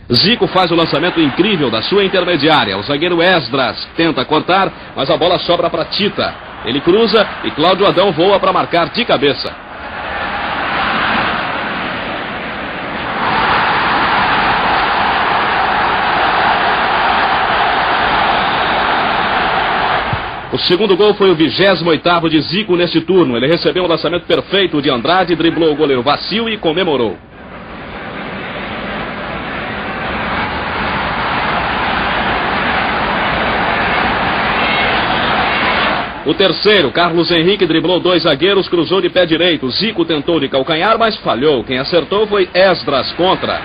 Zico faz o lançamento incrível da sua intermediária. O zagueiro Esdras tenta cortar, mas a bola sobra para Tita. Ele cruza e Cláudio Adão voa para marcar de cabeça. O segundo gol foi o 28º de Zico neste turno. Ele recebeu um lançamento perfeito de Andrade, driblou o goleiro Vacil e comemorou. O terceiro, Carlos Henrique, driblou dois zagueiros, cruzou de pé direito. Zico tentou de calcanhar, mas falhou. Quem acertou foi Esdras contra.